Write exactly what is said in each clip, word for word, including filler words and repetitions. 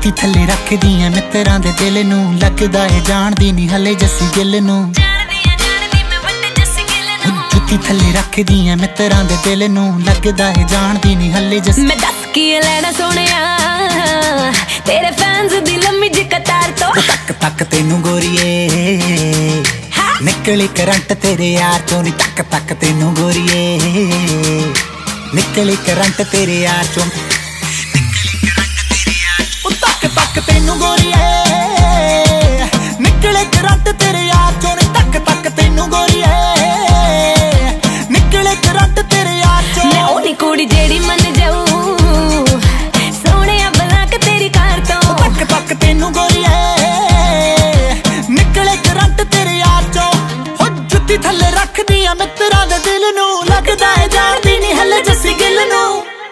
जुत्ती थल्ले रखदी ऐ मित्रां दे दिल नूं, लगदा ऐ जानदी नहीं हले जस्सी गिल नूं। जुत्ती थल्ले रखदी ऐ मित्रां दे दिल नूं, लगदा ऐ जानदी नहीं हले जस्सी। मैं दस की लेना सोहणिया तेरे फैंस दी लम्मी जी कतार तो। तक तक तेनू गोरीए निकली करंट तेरे यार चों नी, तक तक तेनू गोरीए निकली करंट तेरे यार चों। तक तक तेनू गोरीए निकले करंट तेरे यार चों नी, तक तक तेनू गोरीए निकले करंट तेरे यार चों। मैं ओनी कुड़ी जेड़ी मन जाऊं सोहणिया बला के तेरी कार तो। तक तक तेनू गोरीए निकले करंट तेरे यार चों। हो जुत्ती थल्ले रखदी ऐ मित्रां दे दिल नूं, लगदा ऐ जानदी नहीं हले जस्सी गिल नूं।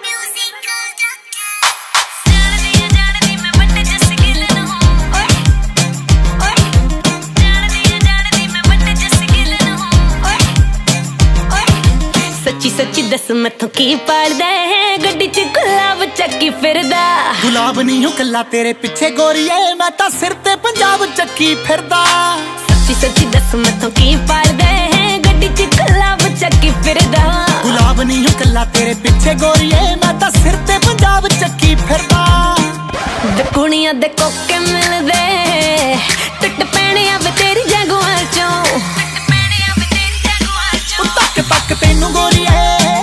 सच्ची सच्ची दस मैथों की पालदा है गड्डी च गुलाब चक्की फिरदा। गुलाब नहीं हूं कल्ला तेरे पिछे गोरीए, मैं तां सिर ते पंजाब चक्की फिरदा। सच्ची सच्ची दस मैथों की पालदा है गड्डी च गुलाब चक्की फिरदा। गुलाब नहीं हूं कल्ला तेरे पिछे गोरीए, मैं तां सिर ते पंजाब चक्की फिरदा। वे कुड़ियां दे कोके मिलदे टुट पैणे आवे तेरी जगुआर चों। तक तक तेनू गोरीए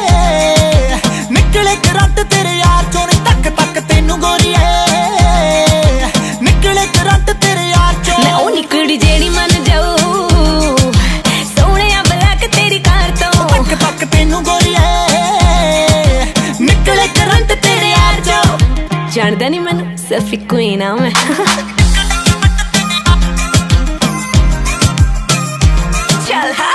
निकले करंट तेरे यार चों नी, तक तक तेनू गोरीए निकले करंट तेरे यार चों। मैं ओनी कुड़ी जेड़ी मन जाऊं सोहणिया बला के तेरी कार तो। तक तक तेनू गोरीए निकले करंट तेरे यार चों। जानदा नहीं मैनू सफी क्वीन आ मैं। चल हा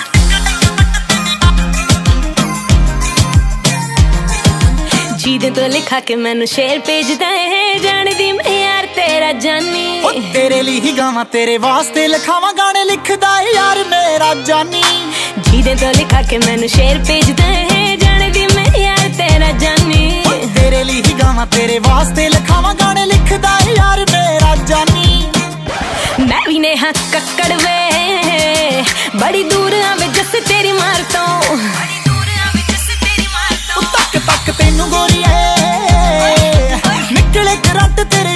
जीदे तो लिखा के मैनू शेर भेजदा है, जानदी मैं यार तेरा जानी। ओ तेरे लिए ही गावां तेरे वास्ते लिखावां गाने, लिखदा है यार मेरा जानी। जीदे तो लिखा के मैनू शेर भेजदा है, जानदी मैं यार तेरा जानी। ओ तेरे लिए ही गावां तेरे वास्ते लिखावां गाने, लिखदा है यार मेरा जानी। मैं भी नेहा कक्कड़ वे बड़ी दूर आवे जस तेरी मार तो। तक तक तेनू गोरीए निकले करंट तेरे